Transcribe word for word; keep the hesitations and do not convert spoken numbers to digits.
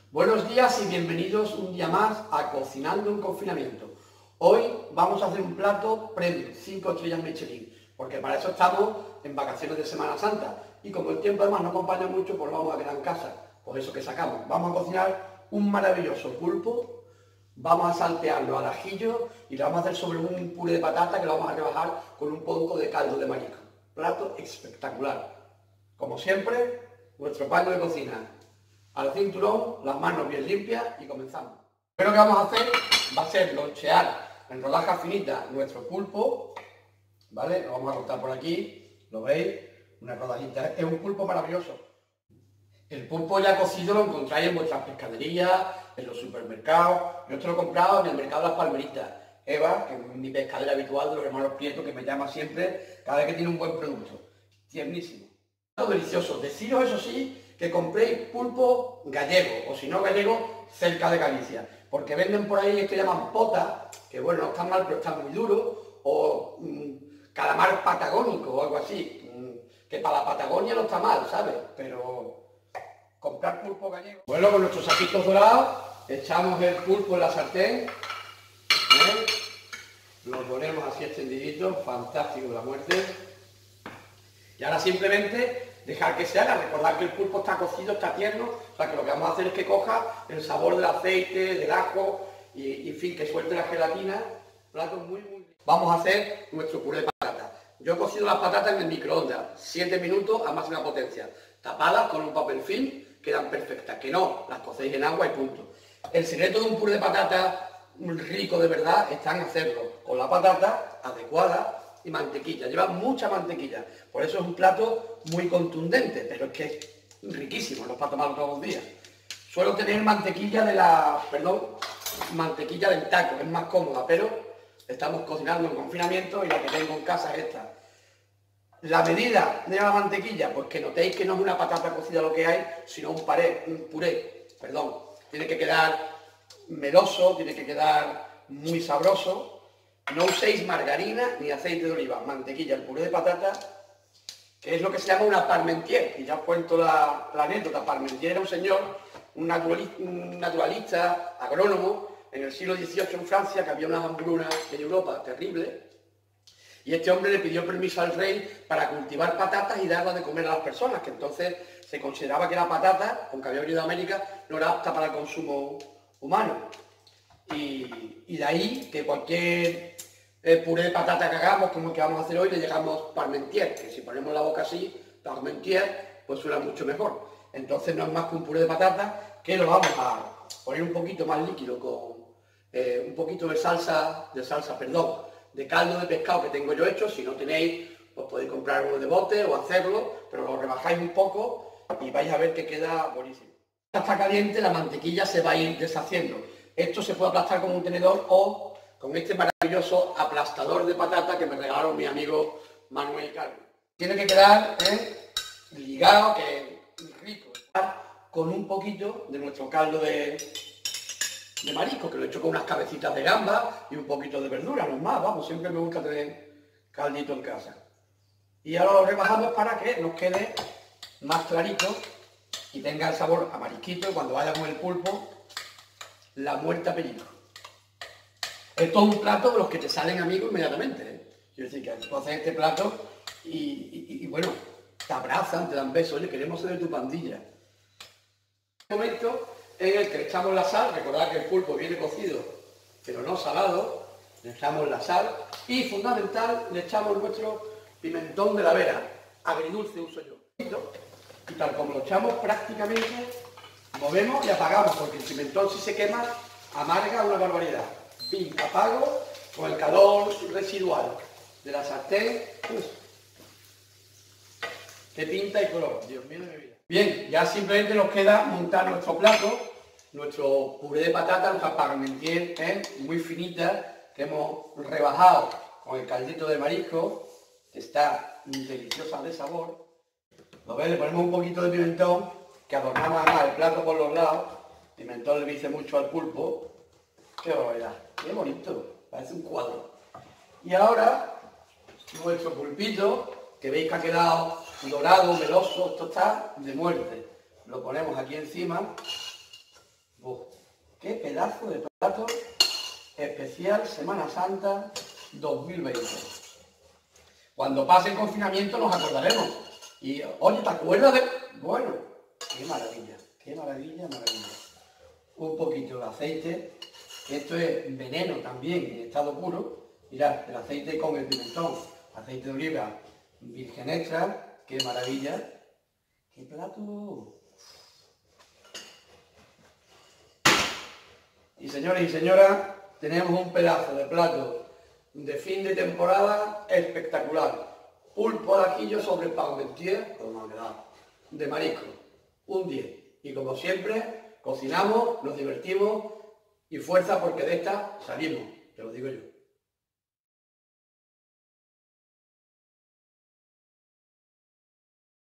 Buenos días y bienvenidos un día más a Cocinando en Confinamiento. Hoy vamos a hacer un plato premium, cinco estrellas Michelin, porque para eso estamos en vacaciones de Semana Santa y como el tiempo además no acompaña mucho, pues vamos a quedar en casa, pues eso que sacamos. Vamos a cocinar un maravilloso pulpo, vamos a saltearlo al ajillo y lo vamos a hacer sobre un puré de patata que lo vamos a rebajar con un poco de caldo de marisco. Plato espectacular. Como siempre, nuestro paño de cocina al cinturón, las manos bien limpias y comenzamos. Lo primero que vamos a hacer va a ser lonchear en rodajas finitas nuestro pulpo, ¿vale? Lo vamos a cortar por aquí, ¿lo veis? Una rodajita, es un pulpo maravilloso. El pulpo ya cocido lo encontráis en vuestras pescaderías, en los supermercados. Yo esto lo he comprado en el mercado de las Palmeritas. Eva, que es mi pescadera habitual de los hermanos Prieto, que me llama siempre cada vez que tiene un buen producto. Tiernísimo. Delicioso. Deciros, eso sí, que compréis pulpo gallego, o si no gallego, cerca de Galicia, porque venden por ahí esto que llaman pota, que bueno, no están mal, pero están muy duros, o mmm, calamar patagónico o algo así, mmm, que para la Patagonia no está mal, ¿sabes? Pero comprar pulpo gallego. Bueno, con nuestros saquitos dorados, echamos el pulpo en la sartén, ¿eh? Lo ponemos así extendidito, fantástico la muerte. Y ahora simplemente dejar que se haga, recordad que el pulpo está cocido, está tierno, o sea que lo que vamos a hacer es que coja el sabor del aceite, del ajo y, y en fin, que suelte la gelatina. Plato muy, muy rico. Vamos a hacer nuestro puré de patata. Yo he cocido las patatas en el microondas, siete minutos a máxima potencia, tapadas con un papel film, quedan perfectas, que no, las cocéis en agua y punto. El secreto de un puré de patata rico de verdad está en hacerlo con la patata adecuada y mantequilla, lleva mucha mantequilla, por eso es un plato muy contundente, pero es que es riquísimo, no es para tomarlo todos los días. Suelo tener mantequilla de la, perdón, mantequilla del taco, es más cómoda, pero estamos cocinando en confinamiento y la que tengo en casa es esta. La medida de la mantequilla, pues que notéis que no es una patata cocida lo que hay, sino un, paré, un puré, perdón, tiene que quedar meloso, tiene que quedar muy sabroso. No uséis margarina ni aceite de oliva, mantequilla, el puré de patata, que es lo que se llama una parmentier. Y ya os cuento la, la anécdota. Parmentier era un señor, un naturalista, un naturalista, agrónomo, en el siglo dieciocho en Francia, que había unas hambrunas en Europa terribles. Y este hombre le pidió permiso al rey para cultivar patatas y darlas de comer a las personas, que entonces se consideraba que la patata, aunque había venido de América, no era apta para el consumo humano. Y, y de ahí que cualquier eh, puré de patata que hagamos, como el que vamos a hacer hoy, le llegamos parmentier, que si ponemos la boca así, parmentier, pues suena mucho mejor. Entonces no es más que un puré de patata que lo vamos a poner un poquito más líquido con eh, un poquito de salsa, de salsa, perdón, de caldo de pescado que tengo yo hecho. Si no tenéis, pues podéis comprar uno de bote o hacerlo, pero lo rebajáis un poco y vais a ver que queda buenísimo. Está caliente, la mantequilla se va a ir deshaciendo. Esto se puede aplastar con un tenedor o con este maravilloso aplastador de patata que me regalaron mi amigo Manuel y Carlos. Tiene que quedar ¿eh? ligado, que es rico, con un poquito de nuestro caldo de, de marisco, que lo he hecho con unas cabecitas de gamba y un poquito de verdura, no más, vamos, siempre me gusta tener caldito en casa. Y ahora lo rebajamos para que nos quede más clarito y tenga el sabor a marisquito, y cuando vaya con el pulpo, la muerte a pellico. Esto es un plato de los que te salen amigos inmediatamente, ¿eh? Quiero decir que tú haces este plato y, y, y bueno, te abrazan, te dan besos, oye, queremos ser de tu pandilla. Un momento en el que le echamos la sal, recordad que el pulpo viene cocido, pero no salado, le echamos la sal y, fundamental, le echamos nuestro pimentón de la Vera, agridulce uso yo. Y tal como lo echamos prácticamente, movemos y apagamos, porque el pimentón si se quema, amarga una barbaridad. Pim, apago con el calor residual de la sartén. Uf, qué pinta y color, Dios mío de mi vida. Bien, ya simplemente nos queda montar nuestro plato, nuestro puré de patata, nuestra parmentier, ¿eh? muy finita, que hemos rebajado con el caldito de marisco, que está deliciosa de sabor. ¿Lo ves? Le ponemos un poquito de pimentón, que adornamos más el plato por los lados. Pimentón le dice mucho al pulpo. ¡Qué barbaridad! ¡Qué bonito! Parece un cuadro. Y ahora, nuestro pulpito, que veis que ha quedado dorado, meloso, esto está de muerte. Lo ponemos aquí encima qué pedazo de plato especial Semana Santa dos mil veinte. Cuando pase el confinamiento nos acordaremos. Y, oye, ¿te acuerdas de...? Bueno, qué maravilla, qué maravilla, maravilla. Un poquito de aceite. Esto es veneno también en estado puro. Mirad, el aceite con el pimentón. Aceite de oliva virgen extra. Qué maravilla. ¡Qué plato! Y señores y señoras, tenemos un pedazo de plato de fin de temporada espectacular. Pulpo al ajillo sobre parmentier, con novedad, de marisco. Un diez. Y como siempre, cocinamos, nos divertimos y fuerza porque de esta salimos, te lo digo yo.